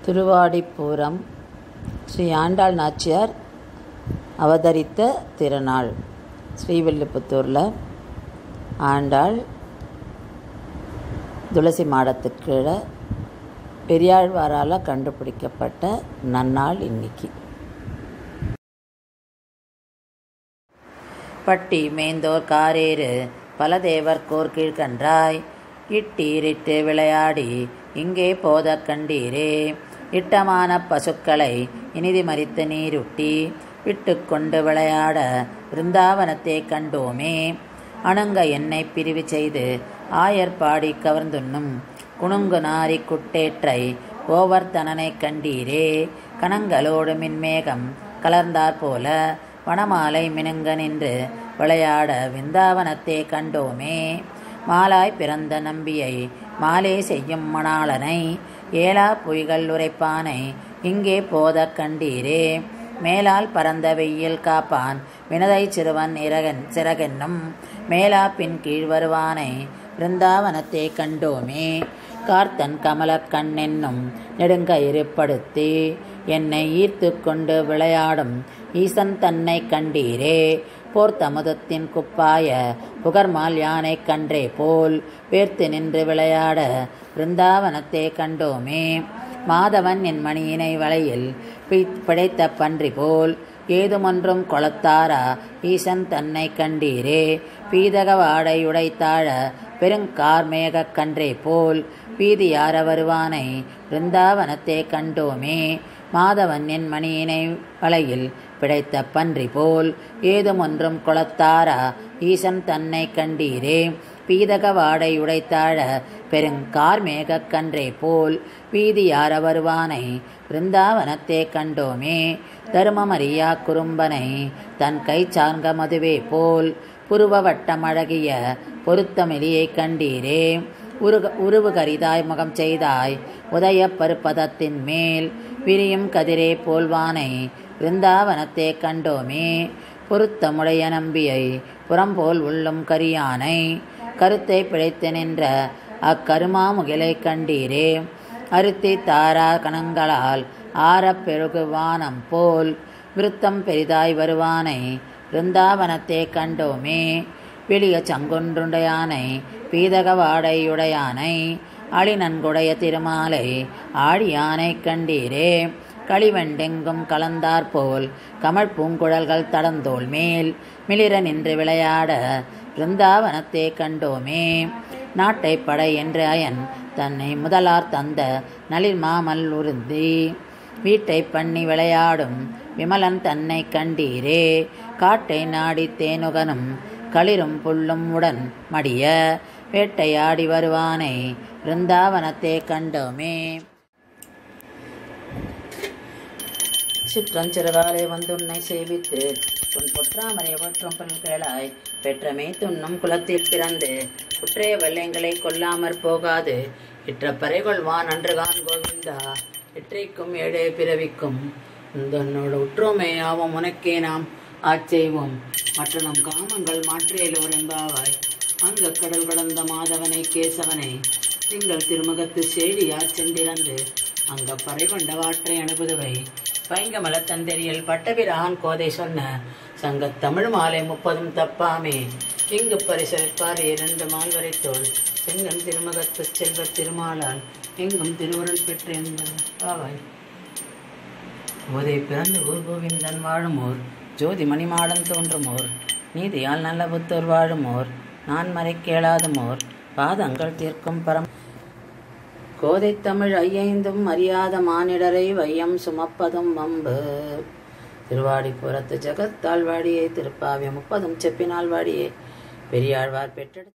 திருவாடிப்பூரம் ஸ்ரீ ஆண்டாள் நாச்சியார் அவதரித்த திருநாள். ஸ்ரீவில்லிபுத்தூரில் ஆண்டாள் துளசி மாடத்துக்கு கீழே பெரியாழ்வாரால் கண்டுபிடிக்கப்பட்ட நன்னாள் இன்னைக்கு. பட்டி மேந்தோர் காரேறு பல தேவர்கோர் கீழ்கன்றாய் இட்டீரிட்டு விளையாடி இங்கே போத கண்டீரே. இட்டமான பசுக்களை இனிதி மறித்து நீருட்டி விட்டு கொண்டு விளையாட விருந்தாவனத்தை கண்டோமே. அணங்க என்னை பிரிவு செய்து ஆயர்பாடி கவர்ந்துண்ணும் குணுங்கு நாரி குட்டேற்றை ஓவர்தனனை கண்டீரே. கணங்களோடு மின்மேகம் கலர்ந்தாற் போல வனமாலை மினுங்க நின்று விளையாட விருந்தாவனத்தை கண்டோமே. மாலாய் பிறந்த நம்பியை மாலே செய்யும் மணாளனை ஏலா பொய்கள் உரைப்பானை இங்கே போத கண்டீரே. மேலால் பறந்த வெயில் காப்பான் வினதை சிறுவன் சிறகென்னும் மேலா பின் கீழ் வருவானை விருந்தாவனத்தை கண்டோமே. கார்த்தன் கமலக் கண்ணென்னும் நெடுங்கயிறுப்படுத்தி என்னை ஈர்த்து கொண்டு விளையாடும் ஈசன் தன்னை கண்டீரே. போர்த்தமுதத்தின் குப்பாய புகர்மால் யானை கன்றே போல் பேர்த்து நின்று விளையாட விருந்தாவனத்தை கண்டோமே. மாதவன் என் மணியினை வலையில் பிழைத்த பன்றி போல் ஏதுமொன்றும் கொளத்தாரா ஈசன் தன்னை கண்டீரே. பீதக வாடை உடைத்தாழ பெருங்கார்மேக கன்றே போல் பீதியார வருவானை விருந்தாவனத்தை கண்டோமே. மாதவன் என் மணியினை வலையில் பிழைத்த பன்றி போல் ஏதுமொன்றும் கொளத்தாரா ஈசன் தன்னை கண்டீரே. பீதக வாடை உடைத்தாழ பெருங்கார்மேக கன்றே போல் பீதியார வருவானை விருந்தாவனத்தை கண்டோமே. தருமமறியா குறும்பனை தன் கை சார்ந்த மதுவே போல் புருவ வட்டம் அழகிய பொருத்தமெலியை கண்டீரே. உருவு கரிதாய் முகம் செய்தாய் உதய பருப்பதத்தின் மேல் விரியும் கதிரே போல்வானை விருந்தாவனத்தை கண்டோமே. பொருத்தமுடைய நம்பியை புறம்போல் உள்ளும் கரியானை கருத்தை பிழைத்து நின்ற அக்கருமாமுகிலை கண்டீரே. அருத்தி தாரா கணங்களால் ஆறப் பெருகு வானம் போல் விருத்தம் பெரிதாய் வருவானை விருந்தாவனத்தை கண்டோமே. வெளிய சங்குன்றுடையானை பீதக வாடையுடையானை அழிநன்குடைய திருமாலை ஆழியானை கண்டீரே. களிவெண்டெங்கும் கலந்தாற்போல் கமல் பூங்குழல்கள் தடந்தோள் மேல் மிளிர நின்று விளையாட விருந்தாவனத்தை கண்டோமே. நாட்டை படை என்று அயன் தன்னை முதலார் தந்த நளிர் மாமல் உருந்தி வீட்டை பண்ணி விளையாடும் விமலன் தன்னை கண்டீரே. காட்டை நாடி தேனுகனும் களிரும் புல்லும் உடன் மடிய வேட்டையாடி வருவானை விருந்தாவனத்தை கண்டோமே. சிற்றஞ்சிறுகாலை வந்துன்னை சேவித்து உன் பொற்றாமரை ஒற்றும் பல்களாய் பெற்றமே துண்ணும் குலத்தில் பிறந்து குற்றைய வெள்ளைங்களை கொல்லாமற் போகாது இற்ற பறைகொள்வான் அன்றுகான் கோவிந்தா. இற்றைக்கும் ஏழே பிறவிக்கும் தன்னோடு உற்றோமே ஆவோம் உனக்கே நாம் ஆட்செய்வோம் மற்ற நம் காமங்கள் மாற்றேலோர் என்பாவாய். அங்க கடல் கடந்த மாதவனை கேசவனை திங்கள் திருமுகத்து சேடியார் சென்றிறந்து அங்க பறை கொண்ட வாற்றை அனுபுதுவை பைங்கமல தந்தெறியல் பட்டபிரான் கோதை சொன்ன சங்கத் தமிழ் மாலை 30 தப்பாமே. இங்கு பரிசளிப்பார் 2 மால்வரைத்தோள் செங்கன் திருமுகத்து செல்வ திருமாலால் எங்கும் திருவருள் பெற்று என்பாவாய். போதை பிறந்து ஊர் கோவிந்தன் வாழுமோர் ஜோதி மணிமாடன் தோன்றுமோர் நீதியால் நல்ல புத்தோர் வாழுமோர் நான் மறை கேளாதுமோர் பாதங்கள் தீர்க்கும் பரம் கோதை தமிழ் ஐயைந்தும் அறியாத மானிடரை வையம் சுமப்பதும் வம்பு. திருவாடிப்புறத்து ஜகத்தாழ்வாடியே திருப்பாவிய 30 செப்பினால்வாடியே பெரியாழ்வார் பெற்றெடுத்த